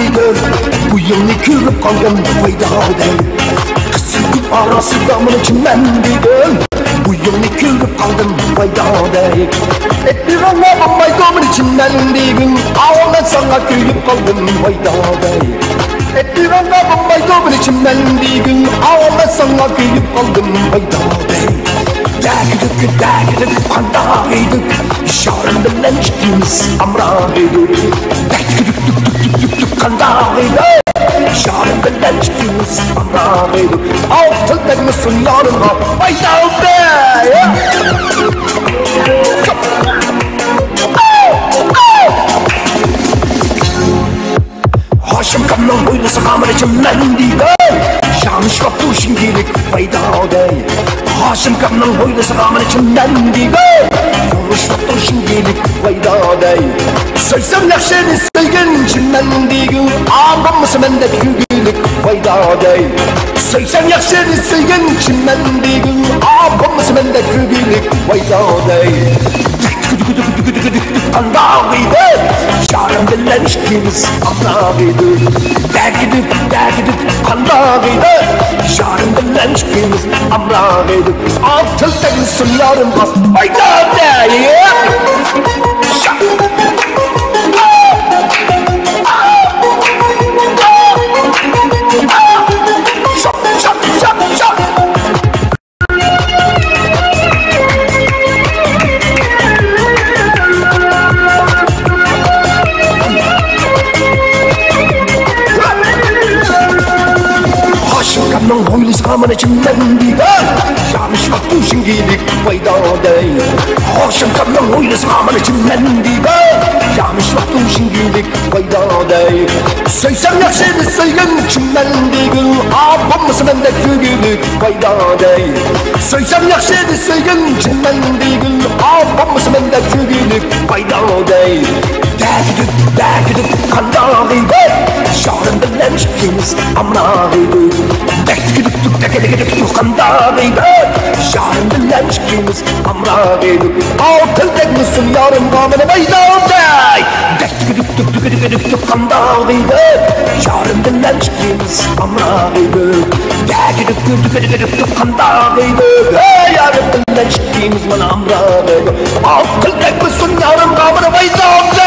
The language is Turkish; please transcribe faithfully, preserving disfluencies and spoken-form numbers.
deydi. Bu yılni ko'rib qolgan foydaday. Qizning orasida meni kimman deydi. Bu yılni ko'rib qoldim foydaday. Ettiranga bo'lmaydi meni kimman deygin. Avvaldan sana kuyib qoldim foydaday. Ettiranga bo'lmaydi meni kimman deygin. Avvaldan sana kuyib qoldim foydaday. Dagiduk dagiduk qandaydik. Şarım bilen içtiğimiz amraydık. Dagiduk duk duk duk duk duk qandaydik. Şarım bilen içtiğimiz amraydık. Altın mısın yarına faydalı. Haşim kamdan boylusu kamar içimden deydi. Yanlış vakti şimdilik faydalı. Haşim kamdan boylusu kamar içimden deydi. Yanlış vakti şimdilik faydalı. Söysem yakşeni söygen içimden deydi. Ağabam mısın bende kügülük faydalı. Söysem yakşeni söygen içimden deydi. Ağabam mısın bende kügülük faydalı. Qandaydı. Şarım bilen içtiğimiz amraydı. Dagiduk dagiduk qandaydı. Şarım bilen içtiğimiz amraydı. Altın tegmisin yarımga faydaday. Kamdan boylusu kamar içimden deydi. Yanlış vakti şimdilik faydaday. Haşim kamdan boylusu kamar içimden deydi. Yanlış vakti şimdilik faydaday. Söysem yakşeni söygen içimden deydi. Ağabam mısın bende kügülük faydaday. Söysem yakşeni söygen içimden deydi. Ağabam mısın bende kügülük faydaday. Dagiduk dagiduk qandaydı. Şarım bilen içtiğimiz amraydı. Dagiduk dagiduk qandaydı. Şarım bilen içtiğimiz amraydı. Altın tegmisin yarımga meni faydaday. Dagiduk dagiduk qandaydı. Şarım bilen içtiğimiz amraydı. Dagiduk dagiduk qandaydı. Yarım bilen içtiğimiz mana amraydı. Altın tegmisin yarımga meni faydaday.